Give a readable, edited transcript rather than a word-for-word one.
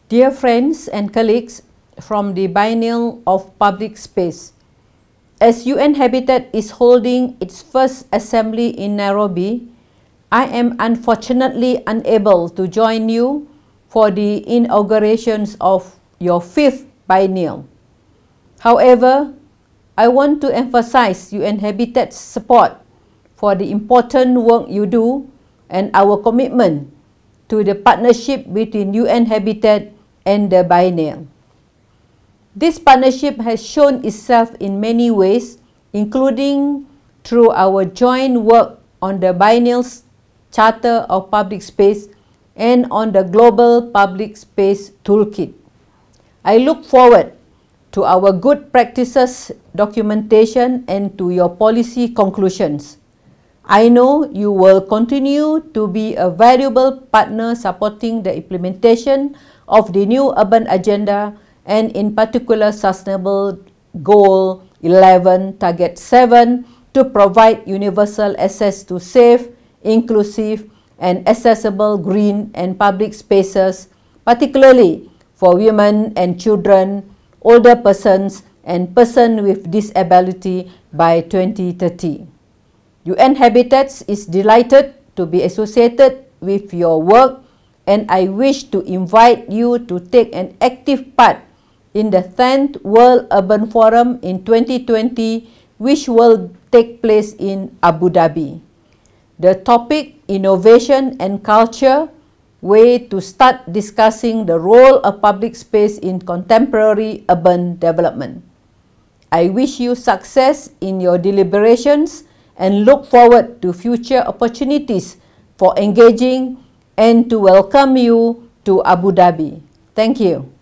Dear friends and colleagues from the Biennial of Public Space, as UN Habitat is holding its first assembly in Nairobi, I am unfortunately unable to join you for the inaugurations of your fifth biennial. However, I want to emphasize UN Habitat's support for the important work you do and our commitment to the partnership between UN Habitat and the Biennial. This partnership has shown itself in many ways, including through our joint work on the Biennial's Charter of Public Space and on the Global Public Space Toolkit. I look forward to our good practices documentation and to your policy conclusions. I know you will continue to be a valuable partner supporting the implementation of the new urban agenda and in particular Sustainable Goal 11 Target 7 to provide universal access to safe, inclusive and accessible green and public spaces, particularly for women and children, older persons and persons with disability by 2030. UN Habitat is delighted to be associated with your work, and I wish to invite you to take an active part in the 10th World Urban Forum in 2020, which will take place in Abu Dhabi. The topic, Innovation and Culture, way to start discussing the role of public space in contemporary urban development. I wish you success in your deliberations and look forward to future opportunities for engaging and to welcome you to Abu Dhabi. Thank you.